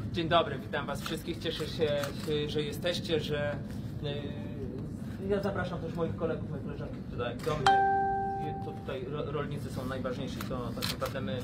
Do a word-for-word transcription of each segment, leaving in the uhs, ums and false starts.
Dzień dobry, witam Was wszystkich. Cieszę się, że jesteście, że ja zapraszam też moich kolegów, moje koleżanki tutaj do mnie. To tutaj rolnicy są najważniejsi, to tak naprawdę my.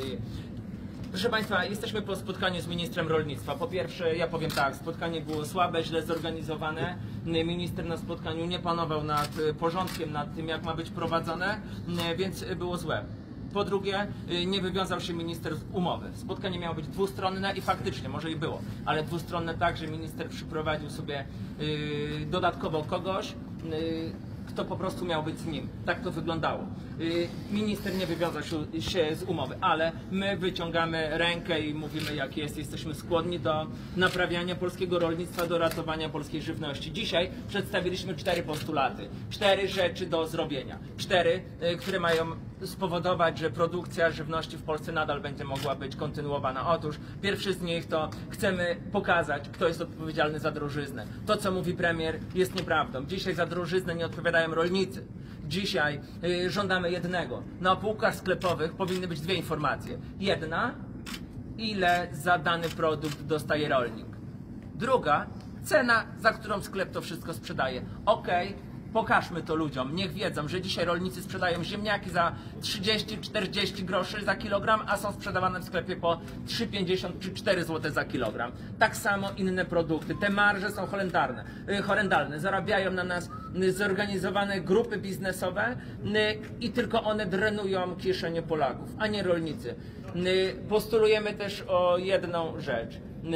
Proszę Państwa, jesteśmy po spotkaniu z ministrem rolnictwa. Po pierwsze, ja powiem tak, spotkanie było słabe, źle zorganizowane. Minister na spotkaniu nie panował nad porządkiem, nad tym, jak ma być prowadzone, więc było złe. Po drugie, nie wywiązał się minister z umowy. Spotkanie miało być dwustronne i faktycznie, może i było, ale dwustronne tak, że minister przyprowadził sobie yy, dodatkowo kogoś, yy, kto po prostu miał być z nim. Tak to wyglądało. Yy, minister nie wywiązał się z umowy, ale my wyciągamy rękę i mówimy, jak jest. Jesteśmy skłonni do naprawiania polskiego rolnictwa, do ratowania polskiej żywności. Dzisiaj przedstawiliśmy cztery postulaty, cztery rzeczy do zrobienia. Cztery, yy, które mają spowodować, że produkcja żywności w Polsce nadal będzie mogła być kontynuowana. Otóż pierwszy z nich to chcemy pokazać, kto jest odpowiedzialny za drożyznę. To, co mówi premier, jest nieprawdą. Dzisiaj za drożyznę nie odpowiadają rolnicy. Dzisiaj yy, żądamy jednego. Na półkach sklepowych powinny być dwie informacje. Jedna, ile za dany produkt dostaje rolnik. Druga, cena, za którą sklep to wszystko sprzedaje. Okej. Pokażmy to ludziom, niech wiedzą, że dzisiaj rolnicy sprzedają ziemniaki za trzydzieści czterdzieści groszy za kilogram, a są sprzedawane w sklepie po trzy pięćdziesiąt czy cztery złote za kilogram. Tak samo inne produkty. Te marże są horrendalne. horrendalne. Zarabiają na nas zorganizowane grupy biznesowe i tylko one drenują kieszenie Polaków, a nie rolnicy. Postulujemy też o jedną rzecz.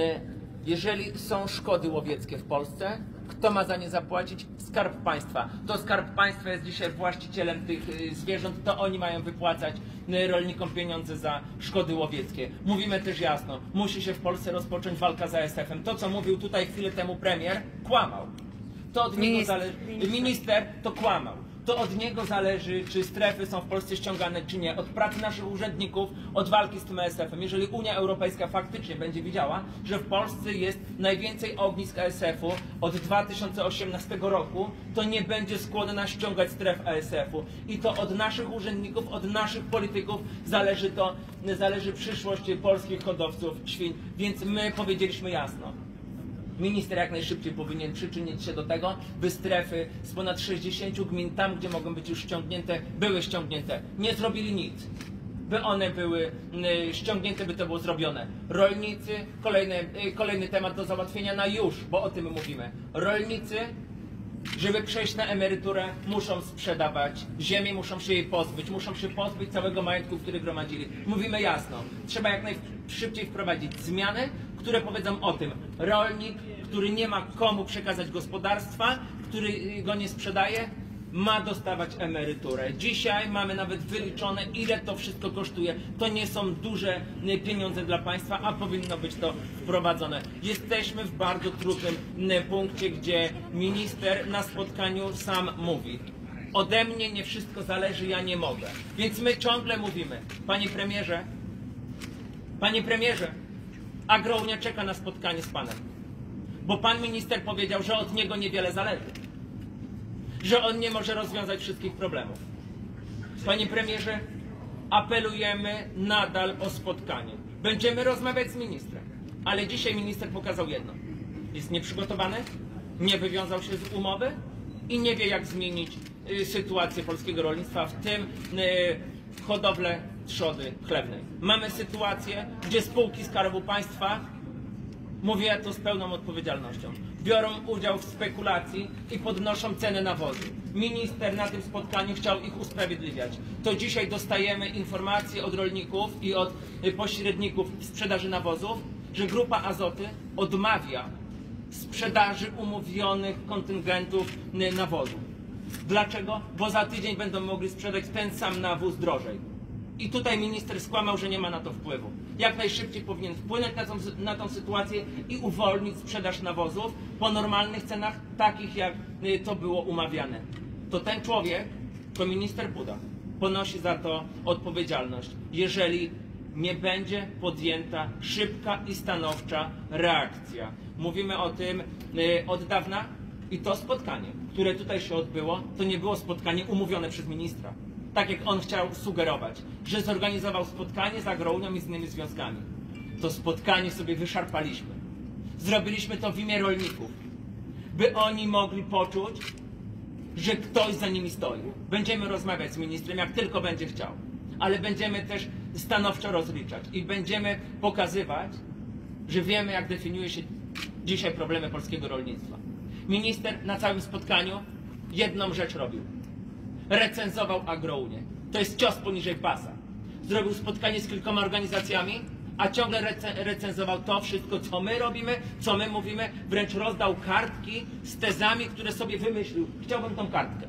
Jeżeli są szkody łowieckie w Polsce, kto ma za nie zapłacić? Skarb Państwa. To Skarb Państwa jest dzisiaj właścicielem tych zwierząt, to oni mają wypłacać rolnikom pieniądze za szkody łowieckie. Mówimy też jasno, musi się w Polsce rozpocząć walka z A S F-em. To, co mówił tutaj chwilę temu premier, kłamał. To od niego zależy. Minister to kłamał. To od niego zależy, czy strefy są w Polsce ściągane, czy nie. Od pracy naszych urzędników, od walki z tym A S F-em. Jeżeli Unia Europejska faktycznie będzie widziała, że w Polsce jest najwięcej ognisk A S F-u od dwa tysiące osiemnastego roku, to nie będzie skłonna ściągać stref A S F-u. I to od naszych urzędników, od naszych polityków zależy to, zależy przyszłość polskich hodowców świń. Więc my powiedzieliśmy jasno. Minister jak najszybciej powinien przyczynić się do tego, by strefy z ponad sześćdziesięciu gmin, tam gdzie mogą być już ściągnięte, były ściągnięte. Nie zrobili nic. By one były y, ściągnięte, by to było zrobione. Rolnicy, kolejny, y, kolejny temat do załatwienia na już, bo o tym mówimy. Rolnicy, żeby przejść na emeryturę, muszą sprzedawać ziemię, muszą się jej pozbyć, muszą się pozbyć całego majątku, który gromadzili. Mówimy jasno, trzeba jak najszybciej wprowadzić zmiany, które powiedzą o tym, rolnik, który nie ma komu przekazać gospodarstwa, który go nie sprzedaje, ma dostawać emeryturę. Dzisiaj mamy nawet wyliczone, ile to wszystko kosztuje. To nie są duże pieniądze dla państwa, a powinno być to wprowadzone. Jesteśmy w bardzo trudnym punkcie, gdzie minister na spotkaniu sam mówi: ode mnie nie wszystko zależy, ja nie mogę. Więc my ciągle mówimy: panie premierze, panie premierze, Agrounia czeka na spotkanie z panem. Bo pan minister powiedział, że od niego niewiele zależy. Że on nie może rozwiązać wszystkich problemów. Panie premierze, apelujemy nadal o spotkanie. Będziemy rozmawiać z ministrem. Ale dzisiaj minister pokazał jedno. Jest nieprzygotowany, nie wywiązał się z umowy i nie wie, jak zmienić y, sytuację polskiego rolnictwa, w tym y, hodowlę trzody chlewnej. Mamy sytuację, gdzie spółki Skarbu Państwa, mówię to z pełną odpowiedzialnością, biorą udział w spekulacji i podnoszą cenę nawozu. Minister na tym spotkaniu chciał ich usprawiedliwiać. To dzisiaj dostajemy informacje od rolników i od pośredników w sprzedaży nawozów, że Grupa Azoty odmawia sprzedaży umówionych kontyngentów nawozu. Dlaczego? Bo za tydzień będą mogli sprzedać ten sam nawóz drożej. I tutaj minister skłamał, że nie ma na to wpływu. Jak najszybciej powinien wpłynąć na tą, na tą sytuację i uwolnić sprzedaż nawozów po normalnych cenach, takich jak to było umawiane. To ten człowiek, to minister Buda, ponosi za to odpowiedzialność, jeżeli nie będzie podjęta szybka i stanowcza reakcja. Mówimy o tym od dawna i to spotkanie, które tutaj się odbyło, to nie było spotkanie umówione przez ministra. Tak jak on chciał sugerować, że zorganizował spotkanie z Agrounią i z innymi związkami. to spotkanie sobie wyszarpaliśmy. Zrobiliśmy to w imię rolników, by oni mogli poczuć, że ktoś za nimi stoi. Będziemy rozmawiać z ministrem, jak tylko będzie chciał, ale będziemy też stanowczo rozliczać i będziemy pokazywać, że wiemy, jak definiuje się dzisiaj problemy polskiego rolnictwa. Minister na całym spotkaniu jedną rzecz robił. Recenzował Agrounię. To jest cios poniżej pasa. Zrobił spotkanie z kilkoma organizacjami, a ciągle rece recenzował to wszystko, co my robimy, co my mówimy. Wręcz rozdał kartki z tezami, które sobie wymyślił. Chciałbym tą kartkę.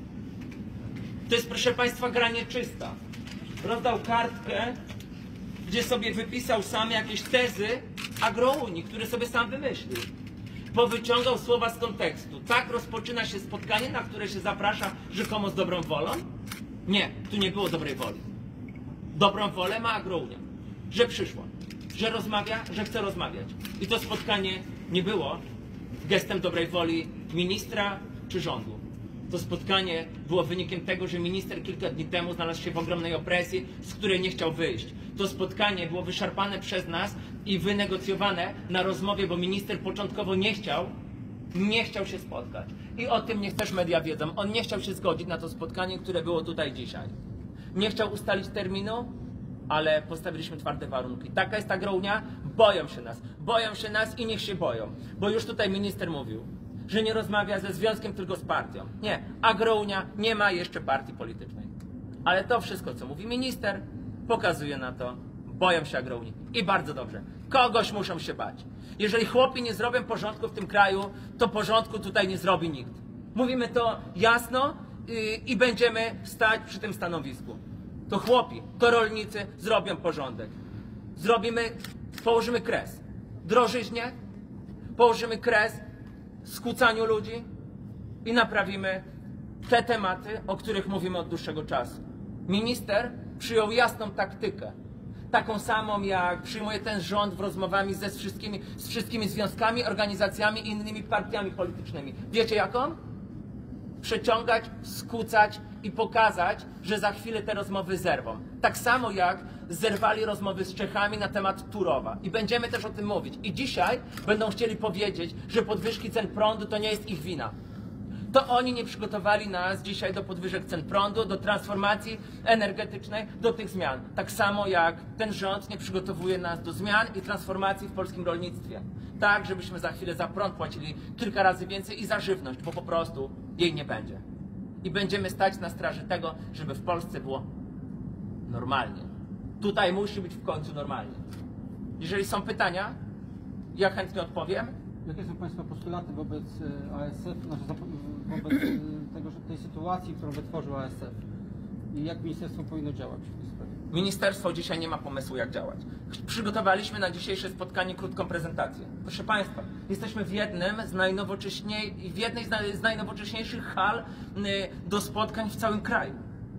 To jest, proszę Państwa, gra nieczysta. Rozdał kartkę, gdzie sobie wypisał sam jakieś tezy Agrounii, które sobie sam wymyślił. Powyciągał słowa z kontekstu. Tak rozpoczyna się spotkanie, na które się zaprasza rzekomo z dobrą wolą? Nie, tu nie było dobrej woli. Dobrą wolę ma Agrounia, że przyszła, że rozmawia, że chce rozmawiać. I to spotkanie nie było gestem dobrej woli ministra czy rządu. To spotkanie było wynikiem tego, że minister kilka dni temu znalazł się w ogromnej opresji, z której nie chciał wyjść. To spotkanie było wyszarpane przez nas i wynegocjowane na rozmowie, bo minister początkowo nie chciał, nie chciał się spotkać. I o tym niech też media wiedzą. On nie chciał się zgodzić na to spotkanie, które było tutaj dzisiaj. Nie chciał ustalić terminu, ale postawiliśmy twarde warunki. Taka jest Agrounia, boją się nas. Boją się nas i niech się boją. Bo już tutaj minister mówił, że nie rozmawia ze związkiem, tylko z partią. Nie, Agrounia nie ma jeszcze partii politycznej. Ale to wszystko, co mówi minister, pokazuje na to, boją się Agrounii. I bardzo dobrze. Kogoś muszą się bać. Jeżeli chłopi nie zrobią porządku w tym kraju, to porządku tutaj nie zrobi nikt. Mówimy to jasno yy, i będziemy stać przy tym stanowisku. To chłopi, to rolnicy zrobią porządek. Zrobimy, położymy kres drożyźnie, położymy kres skłócaniu ludzi i naprawimy te tematy, o których mówimy od dłuższego czasu. Minister przyjął jasną taktykę, taką samą jak przyjmuje ten rząd w rozmowami ze wszystkimi, z wszystkimi związkami, organizacjami i innymi partiami politycznymi. Wiecie jaką? Przeciągać, skłócać i pokazać, że za chwilę te rozmowy zerwą. Tak samo jak zerwali rozmowy z Czechami na temat Turowa. I będziemy też o tym mówić. I dzisiaj będą chcieli powiedzieć, że podwyżki cen prądu to nie jest ich wina. To oni nie przygotowali nas dzisiaj do podwyżek cen prądu, do transformacji energetycznej, do tych zmian. Tak samo jak ten rząd nie przygotowuje nas do zmian i transformacji w polskim rolnictwie. Tak, żebyśmy za chwilę za prąd płacili kilka razy więcej i za żywność, bo po prostu jej nie będzie. I będziemy stać na straży tego, żeby w Polsce było normalnie. Tutaj musi być w końcu normalnie. Jeżeli są pytania, ja chętnie odpowiem. Jakie są Państwa postulaty wobec A S F, znaczy wobec tego, że tej sytuacji, którą wytworzył A S F? I jak ministerstwo powinno działać w tej sprawie? Ministerstwo dzisiaj nie ma pomysłu, jak działać. Przygotowaliśmy na dzisiejsze spotkanie krótką prezentację. Proszę Państwa, jesteśmy w jednym z najnowocześniej, w jednej z najnowocześniejszych hal do spotkań w całym kraju.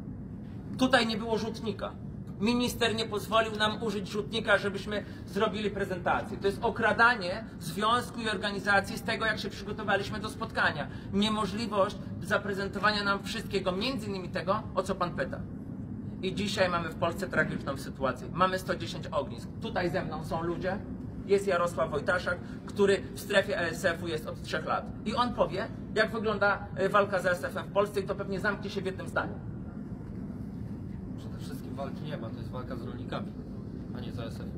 Tutaj nie było rzutnika. Minister nie pozwolił nam użyć rzutnika, żebyśmy zrobili prezentację. To jest okradanie związku i organizacji z tego, jak się przygotowaliśmy do spotkania. Niemożliwość zaprezentowania nam wszystkiego, między innymi tego, o co Pan pyta. I dzisiaj mamy w Polsce tragiczną sytuację. Mamy sto dziesięć ognisk. Tutaj ze mną są ludzie. Jest Jarosław Wojtaszak, który w strefie A S F-u jest od trzech lat. I on powie, jak wygląda walka z A S F-em w Polsce i to pewnie zamknie się w jednym zdaniu. Przede wszystkim walki nie ma, to jest walka z rolnikami, a nie z A S F.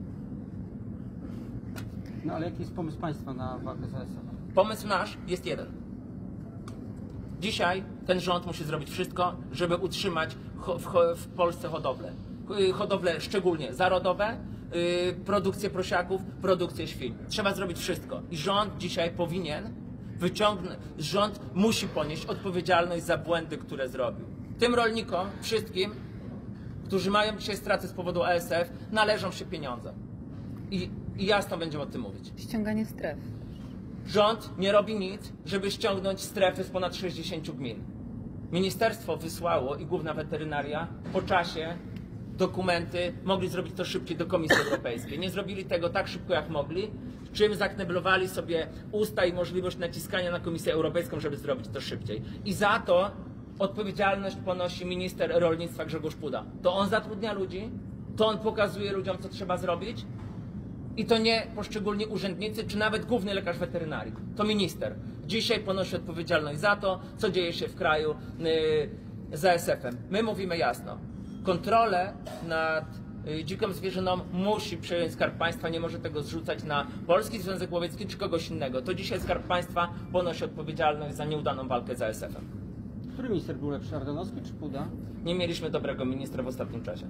No ale jaki jest pomysł Państwa na walkę z A S F? Pomysł nasz jest jeden. Dzisiaj ten rząd musi zrobić wszystko, żeby utrzymać w, w Polsce hodowlę. Hodowle szczególnie zarodowe, yy, produkcję prosiaków, produkcję świń. Trzeba zrobić wszystko. I rząd dzisiaj powinien wyciągnąć, rząd musi ponieść odpowiedzialność za błędy, które zrobił. Tym rolnikom, wszystkim, którzy mają dzisiaj straty z powodu A S F, należą się pieniądze. I, i jasno będziemy o tym mówić. Ściąganie stref. Rząd nie robi nic, żeby ściągnąć strefy z ponad sześćdziesięciu gmin. Ministerstwo wysłało i Główna Weterynaria po czasie dokumenty, mogli zrobić to szybciej do Komisji Europejskiej. Nie zrobili tego tak szybko, jak mogli, czym zakneblowali sobie usta i możliwość naciskania na Komisję Europejską, żeby zrobić to szybciej. I za to odpowiedzialność ponosi minister rolnictwa Grzegorz Puda. To on zatrudnia ludzi, to on pokazuje ludziom, co trzeba zrobić I to nie poszczególni urzędnicy, czy nawet główny lekarz weterynarii. To minister. Dzisiaj ponosi odpowiedzialność za to, co dzieje się w kraju yy, z A S F-em. My mówimy jasno. Kontrolę nad yy, dziką zwierzyną musi przejąć Skarb Państwa, nie może tego zrzucać na Polski Związek Łowiecki czy kogoś innego. To dzisiaj Skarb Państwa ponosi odpowiedzialność za nieudaną walkę z A S F-em. Który minister był lepszy, Ardanowski czy Puda? Nie mieliśmy dobrego ministra w ostatnim czasie.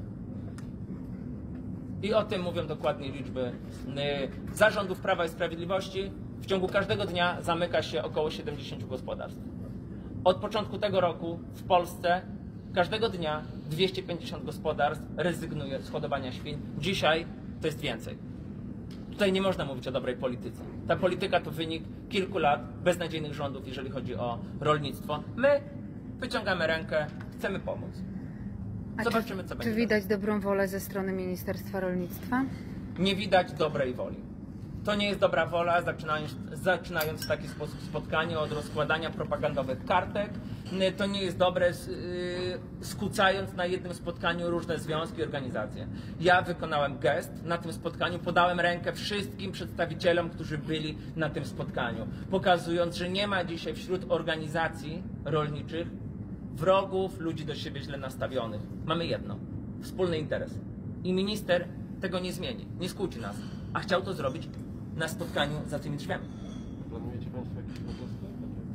I o tym mówią dokładnie liczby yy, zarządów Prawa i Sprawiedliwości. W ciągu każdego dnia zamyka się około siedemdziesiąt gospodarstw. Od początku tego roku w Polsce każdego dnia dwieście pięćdziesiąt gospodarstw rezygnuje z hodowania świń. Dzisiaj to jest więcej. Tutaj nie można mówić o dobrej polityce. Ta polityka to wynik kilku lat beznadziejnych rządów, jeżeli chodzi o rolnictwo. My wyciągamy rękę, chcemy pomóc. A Zobaczymy, czy, co czy będzie. widać dobrą wolę ze strony Ministerstwa Rolnictwa? Nie widać dobrej woli. To nie jest dobra wola, zaczynając, zaczynając w taki sposób spotkanie od rozkładania propagandowych kartek. To nie jest dobre, skłócając na jednym spotkaniu różne związki i organizacje. Ja wykonałem gest na tym spotkaniu, podałem rękę wszystkim przedstawicielom, którzy byli na tym spotkaniu, pokazując, że nie ma dzisiaj wśród organizacji rolniczych wrogów, ludzi do siebie źle nastawionych. Mamy jedno, wspólny interes. I minister tego nie zmieni, nie skłóci nas, a chciał to zrobić na spotkaniu za tymi drzwiami. Planujecie Państwo jakieś protesty?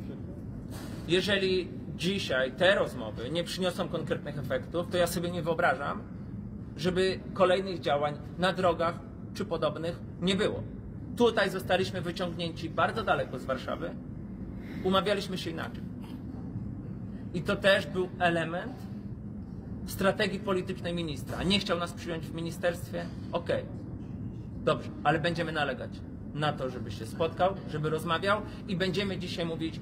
Jeżeli dzisiaj te rozmowy nie przyniosą konkretnych efektów, to ja sobie nie wyobrażam, żeby kolejnych działań na drogach czy podobnych nie było. Tutaj zostaliśmy wyciągnięci bardzo daleko z Warszawy, umawialiśmy się inaczej. I to też był element strategii politycznej ministra. Nie chciał nas przyjąć w ministerstwie? Okej, dobrze, ale będziemy nalegać na to, żeby się spotkał, żeby rozmawiał i będziemy dzisiaj mówić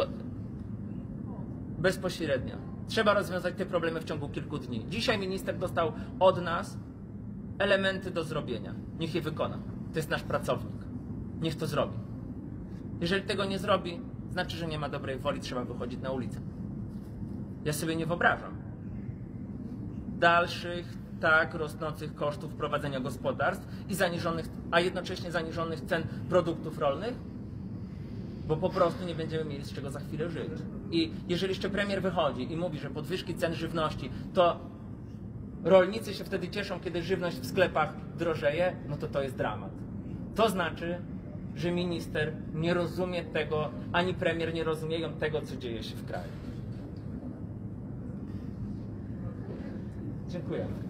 bezpośrednio. Trzeba rozwiązać te problemy w ciągu kilku dni. Dzisiaj minister dostał od nas elementy do zrobienia. Niech je wykona. To jest nasz pracownik. Niech to zrobi. Jeżeli tego nie zrobi, znaczy, że nie ma dobrej woli, trzeba wychodzić na ulicę. Ja sobie nie wyobrażam dalszych tak rosnących kosztów prowadzenia gospodarstw i zaniżonych, a jednocześnie zaniżonych cen produktów rolnych, bo po prostu nie będziemy mieli z czego za chwilę żyć. I jeżeli jeszcze premier wychodzi i mówi, że podwyżki cen żywności, to rolnicy się wtedy cieszą, kiedy żywność w sklepach drożeje, no to to jest dramat. To znaczy, że minister nie rozumie tego, ani premier nie rozumieją tego, co dzieje się w kraju. Dziękuję.